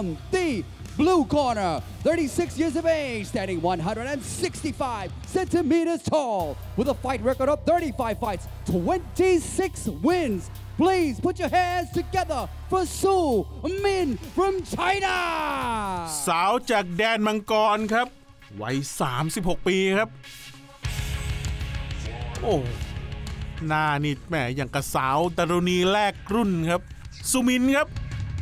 from the blue corner, 36 years of age, standing 165 centimeters tall, with a fight record of 35 fights, 26 wins. Please put your hands together for Su Min from China. สาวจากแดนมังกรครับวัย36 ปีครับโอ้หน้านี่แหมอย่างกระสาวดารุณีแรกรุ่นครับซูมินครับ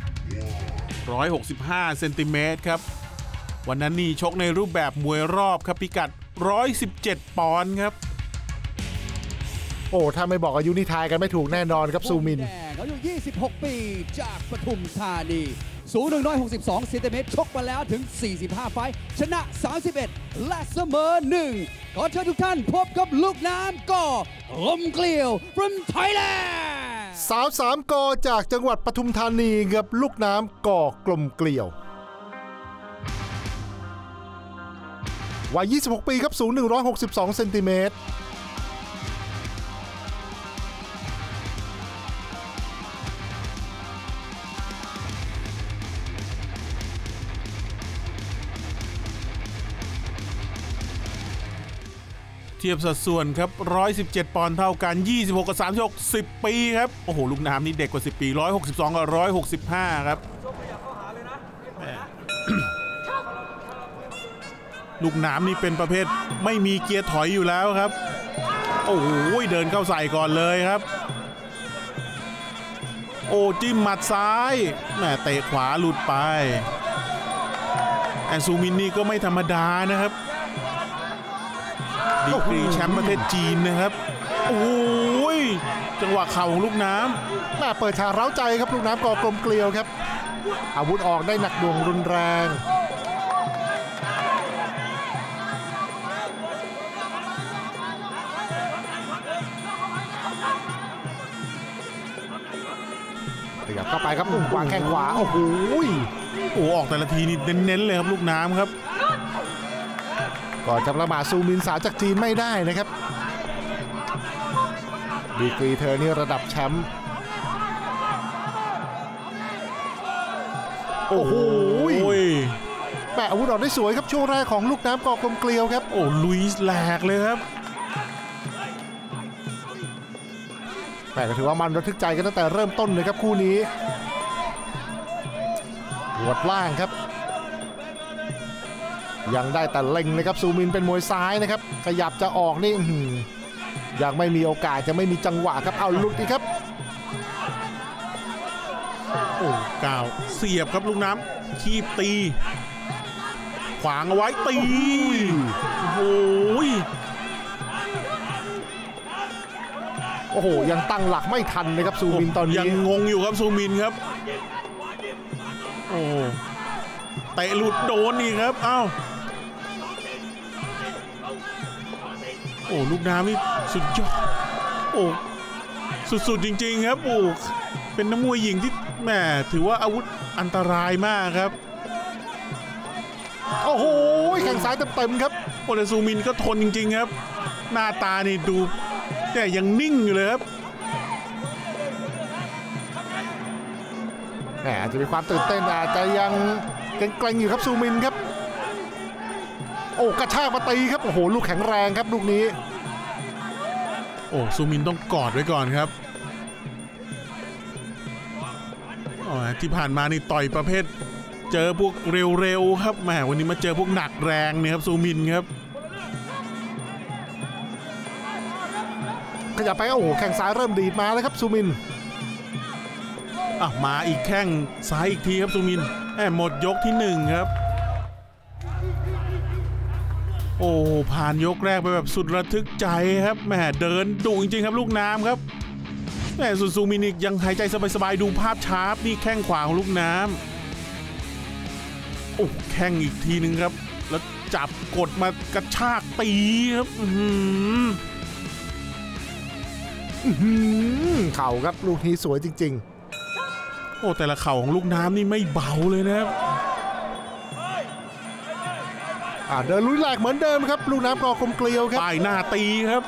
165เซนติเมตรครับวันนั้นนี่ชกในรูปแบบมวยรอบครับพิกัด117ปอนด์ครับโอ้ถ้าไม่บอกอายุนี่ทายกันไม่ถูกแน่นอนครับซูมินอายุ26 ปีจากปทุมธานีสูง162เซนติเมตรชกมาแล้วถึง45ไฟท์ชนะ31และเสมอ1ขอเชิญทุกท่านพบกับลูกน้ำก่อกลมเกลียว from Thailand สาว3กอจากจังหวัดปทุมธานีกับลูกน้ำก่อกลมเกลียววัย26 ปีครับสูง162เซนติเมตรเทียบสัดส่วนครับ117ปอนด์เท่ากัน26กับ36 10ปีครับโอ้โหลูกน้ำนี่เด็กกว่า10ปี162กับ165ครับลูกน้ำนี่เป็นประเภทไม่มีเกียร์ถอยอยู่แล้วครับโอ้โหเดินเข้าใส่ก่อนเลยครับโอ้จิ้มหมัดซ้ายแหมเตะขวาหลุดไปแอนซูมินนี่ก็ไม่ธรรมดานะครับดีกรีแชมป์ประเทศจีนนะครับโอ้ยจังหวะเข่าของลูกน้ำแม่เปิดฉากเร้าใจครับลูกน้ำก่อกลมเกลียวครับอาวุธออกได้หนักหน่วงรุนแรงขยับเข้าไปครับวางแข้งขวาโอ้โหออกแต่ละทีนี่เน้นๆเลยครับลูกน้ำครับก่อนจะประมาทซูมินสาวจากจีนไม่ได้นะครับดีกรีเธอนี่ระดับแชมป์โอ้โหแปะอาวุธออกได้สวยครับช่วงแรกของลูกน้ำก่อกลมเกลียวครับโอ้ลุยแหลกเลยครับแปะก็ถือว่ามันระทึกใจกันตั้งแต่เริ่มต้นเลยครับคู่นี้หัวล่างครับยังได้แต่เล็งเลยครับซูมินเป็นมวยซ้ายนะครับขยับจะออกนี่ยังไม่มีโอกาสจะไม่มีจังหวะครับเอาลุดอีกครับโอ้ก้าวเสียบครับลูกน้ำคีบตีขวางเอาไว้ตีโอ้โหยังตั้งหลักไม่ทันเลยครับซูมินตอนนี้ยังงงอยู่ครับซูมินครับโอ้เตะหลุดโดนอีกครับอ้าวโอ้ลูกน้ำนี่สุดยอดโอ้สุดๆจริงๆครับโอ้เป็นนักมวยหญิงที่แหมถือว่าอาวุธอันตรายมากครับโอ้โหแข้งซ้ายเต็มๆครับโอเลซูมินก็ทนจริงๆครับหน้าตานี่ดูแต่ยังนิ่งอยู่เลยครับแหมอาจจะมีความตื่นเต้นอาจจะยังเกรงๆอยู่ครับซูมินครับโอ้กระชากมาตีครับโอ้โหลูกแข็งแรงครับลูกนี้โอ้ซูมินต้องกอดไว้ก่อนครับที่ผ่านมานี่ต่อยประเภทเจอพวกเร็วๆครับแหมวันนี้มาเจอพวกหนักแรงเนี่ยครับซูมินครับขยับไปโอ้โหแข้งซ้ายเริ่มดีดมาแล้วครับซูมินมาอีกแข้งซ้ายอีกทีครับซูมินหมดยกที่1ครับโอ้ผ่านยกแรกไปแบบสุดระทึกใจครับแหมเดินดุจริงๆครับลูกน้ำครับแหมสุดซูมินอีกยังหายใจสบายๆดูภาพชาร์ปนี่แข้งขวาของลูกน้ำโอ้แข้งอีกทีนึงครับแล้วจับกดมากระชากตีครับเข่าครับลูกนี้สวยจริงๆโอ้แต่ละเข่าของลูกน้ำนี่ไม่เบาเลยนะครับเดินลุยแหลกเหมือนเดิมครับลูกน้ำก่อกลมเกลียวครับป้ายหน้าตีครับ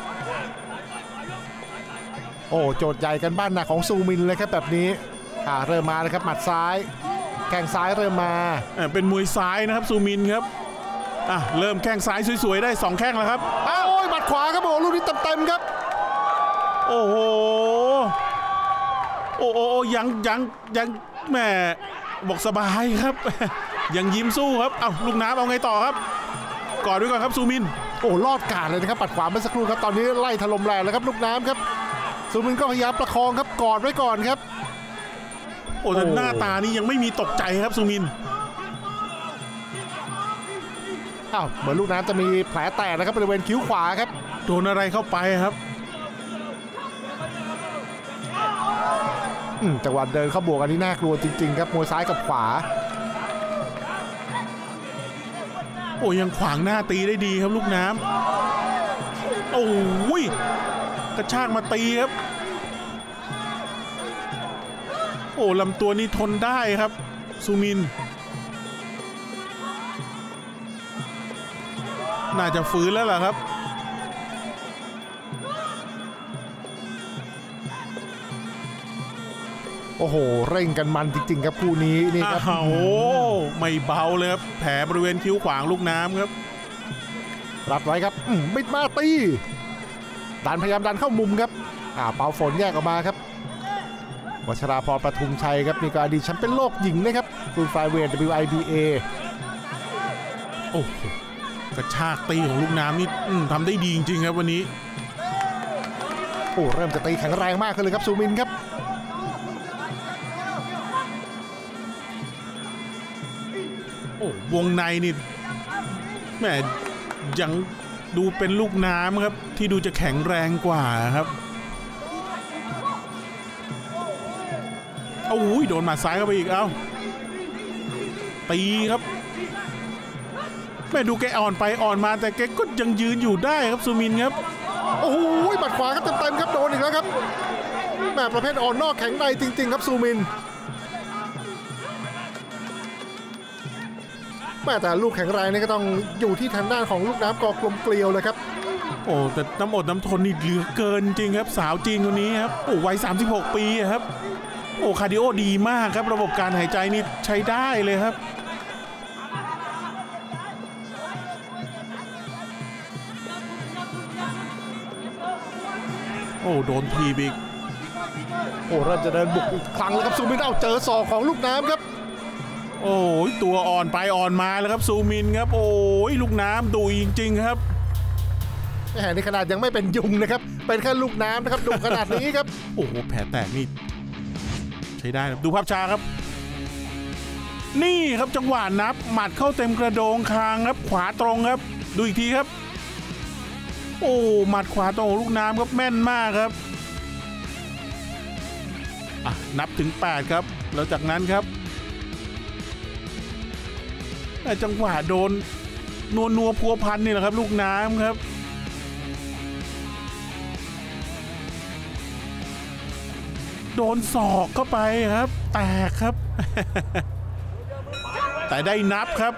โอ้โจทย์ใหญ่กันบ้านหนักของซูมินเลยครับแบบนี้เริ่มมาเลยครับหมัดซ้ายแข้งซ้ายเริ่มมาเป็นมวยซ้ายนะครับซูมินครับเริ่มแข้งซ้ายสวยๆได้2แข้งแล้วครับโอ้ยหมัดขวาครับโอ้ลูกนี้เต็มๆครับโอ้โหโอ้ยังแม่บอกสบายครับยังยิ้มสู้ครับลูกน้ำเอาไงต่อครับกอดด้วยก่อนครับซูมินโอ้ลอดกาดเลยนะครับปัดขวาเมื่อสักครู่ครับตอนนี้ไล่ถล่มแรงแล้วครับลูกน้ำครับซูมินก็พยายามประคองครับกอดไว้ก่อนครับโอ้แต่หน้าตานี่ยังไม่มีตกใจครับซูมินเหมือนลูกน้ำจะมีแผลแตกนะครับบริเวณคิ้วขวาครับโดนอะไรเข้าไปครับจังหวะเดินเข้าบวกอันนี้น่ากลัวจริงๆครับมวยซ้ายกับขวาโอ้ยังขวางหน้าตีได้ดีครับลูกน้ำโอ้ยกระชากมาตีครับโอ้ลำตัวนี้ทนได้ครับซูมินน่าจะฟื้นแล้วล่ะครับโอ้โหเร่งกันมันจริงๆครับคู่นี้นี่ครับโอ้ไม่เบาเลยครับแผลบริเวณคิ้วขวางลูกน้ำครับรัดไว้ครับบิดมาตีดันพยายามดันเข้ามุมครับเปาฝนแยกออกมาครับวัชราพรปทุมชัยครับนี่ก็อดีตแชมป์เป็นโลกหญิงนะครับรุ่นไฟเวท WIBA โอ้กระชากตีของลูกน้ำนี่ทำได้ดีจริงๆครับวันนี้โอ้เริ่มจะตีแข็งแรงมากขึ้นเลยครับซูมินครับโอ้วงในนี่แม่ยังดูเป็นลูกน้ำครับที่ดูจะแข็งแรงกว่าครับโอ้ยโดนหมัดซ้ายเข้าไปอีกตีครับแม่ดูแกอ่อนไปอ่อนมาแต่แกก็ยังยืนอยู่ได้ครับซูมินครับโอ้โหหมัดขวาก็เต็มๆครับโดนอีกแล้วครับแม่ประเภทอ่อนนอกแข็งในจริงๆครับซูมินแม่แต่ลูกแข็งแรงนี่ก็ต้องอยู่ที่ทางด้านของลูกน้ำกอกลมเกลียวเลยครับโอ้แต่น้ำอดน้ำทนนี่เหลือเกินจริงครับสาวจีนคนนี้ครับโอ้วัย36 ปีครับโอ้คาร์ดิโอดีมากครับระบบการหายใจนี่ใช้ได้เลยครับโอ้โดนทีบอีกโอ้เริ่มจะเดินบุกอีกครั้งแล้วครับซูมินเจอศอกของลูกน้ำครับโอ้ยตัวอ่อนไปอ่อนมาแล้วครับซูมินครับโอ้ยลูกน้ำดุจริงๆครับในขนาดยังไม่เป็นยุงนะครับเป็นแค่ลูกน้ำนะครับดุขนาดนี้ครับโอ้โหแผลแตกนี่ใช้ได้ครับดูภาพช้าครับนี่ครับจังหวะนับหมัดเข้าเต็มกระโดงคางครับขวาตรงครับดูอีกทีครับโอ้หมัดขวาตรงลูกน้ำครับแม่นมากครับนับถึง8ครับแล้วจากนั้นครับจังหวะโดนนัวพัวพันนี่แหละครับลูกน้ำครับโดนศอกเข้าไปครับแตกครับแต่ได้นับครับ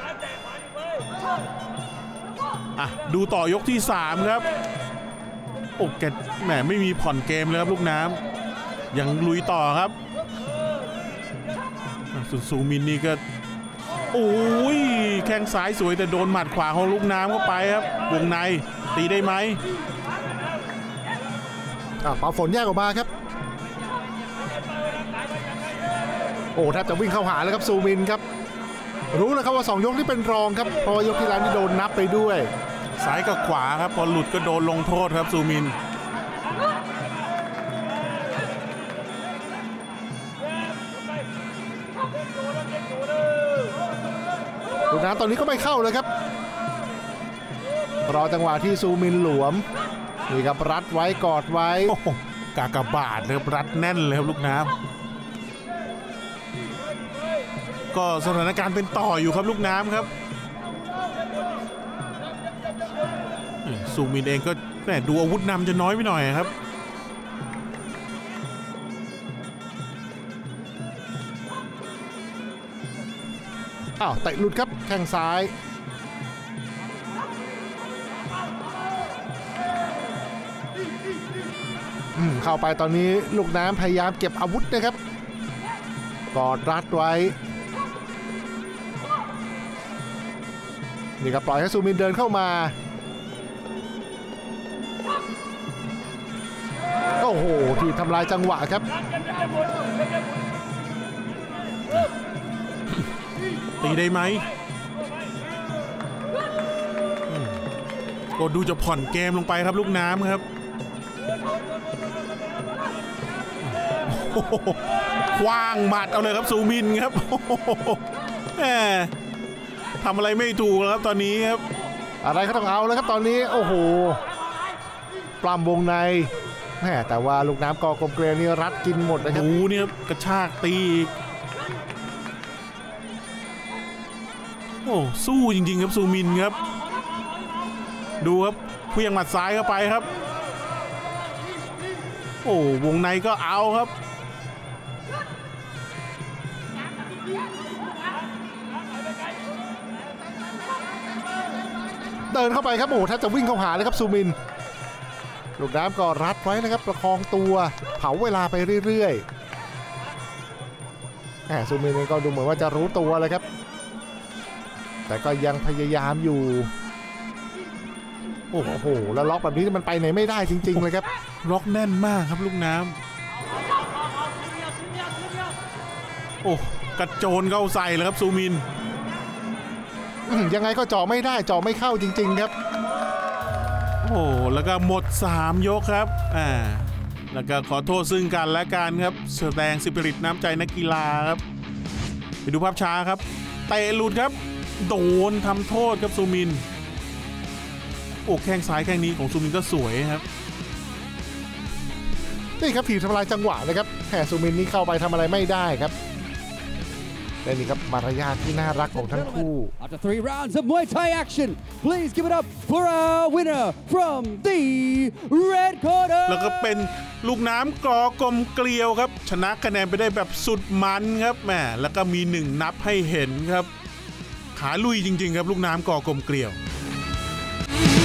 ดูต่อยกที่3ครับโอ้แกแหมไม่มีผ่อนเกมเลยครับลูกน้ำยังลุยต่อครับส่วนซูมินนี่ก็โอ้ยแข้งซ้ายสวยแต่โดนหมัดขวาของลูกน้ำเข้าไปครับวงในตีได้ไหมเปาฝนแยกออกมาครับโอ้แทบจะวิ่งเข้าหาแล้วครับซูมินครับรู้นะครับว่า2ยกนี่เป็นรองครับเพราะยกที่แล้วนี่โดนนับไปด้วยซ้ายกับขวาครับพอหลุดก็โดนลงโทษครับซูมินลูกน้ำตอนนี้ก็ไม่เข้าเลยครับรอจังหวะที่ซูมินหลวมนี่ครับรัดไว้กอดไว้กากบาทเลยรัดแน่นเลยครับลูกน้ำก็สถานการณ์เป็นต่ออยู่ครับลูกน้ำครับซูมินเองก็แหมดูอาวุธนำจะน้อยไปหน่อยครับเตะหลุดครับแข้งซ้ายเข้าไปตอนนี้ลูกน้ำพยายามเก็บอาวุธนะครับกอดรัดไว้นี่ก็ปล่อยให้ซูมินเดินเข้ามาโอ้โหที่ทำลายจังหวะครับตีได้ไหมก็ดูจะผ่อนเกมลงไปครับลูกน้ำครับคว้างหมัดเอาเลยครับซูมินครับทำอะไรไม่ถูกแล้วครับตอนนี้ครับอะไรก็ต้องเอาเลยครับตอนนี้โอ้โหปล้ำวงในแต่ว่าลูกน้ำกอกลมเกลียวนี่รัดกินหมดนะครับดูเนี่ยครับกระชากตีโอ้สู้จริงๆครับซูมินครับดูครับเพียงหมัดซ้ายเข้าไปครับโอ้วงในก็เอาครับเดินเข้าไปครับโอ้ถ้าจะวิ่งเข้าหาเลยครับซูมินลูกน้ำก็รัดไว้นะครับประคองตัวเผาเวลาไปเรื่อยๆซูมินเองก็ดูเหมือนว่าจะรู้ตัวเลยครับแต่ก็ยังพยายามอยู่โอ้โหแล้วล็อกแบบนี้มันไปไหนไม่ได้จริงๆเลยครับล็อกแน่นมากครับลูกน้ำโอ้กระโจนเข้าใส่เลยครับซูมินยังไงก็เจาะไม่ได้เจาะไม่เข้าจริงๆครับโอ้แล้วก็หมด3ยกครับแล้วก็ขอโทษซึ่งกันและกันครับแสดงสปิริตน้ำใจนักกีฬาครับไปดูภาพช้าครับเตะหลุดครับโดนทำโทษครับซูมินโอ้แข้งซ้ายแข้งนี้ของซูมินก็สวยครับนี่ครับถีบทำลายจังหวะนะครับซูมินนี่เข้าไปทำอะไรไม่ได้ครับและนี่ครับมารยาทที่น่ารักของทั้งคู่ After 3 rounds of Muay Thai action please give it up for our winner from the red corner แล้วก็เป็นลูกน้ำกอกลมเกลียวครับชนะคะแนนไปได้แบบสุดมันครับแหมแล้วก็มี1นับให้เห็นครับขาลุยจริงๆครับลูกน้ำกอกลมเกลียว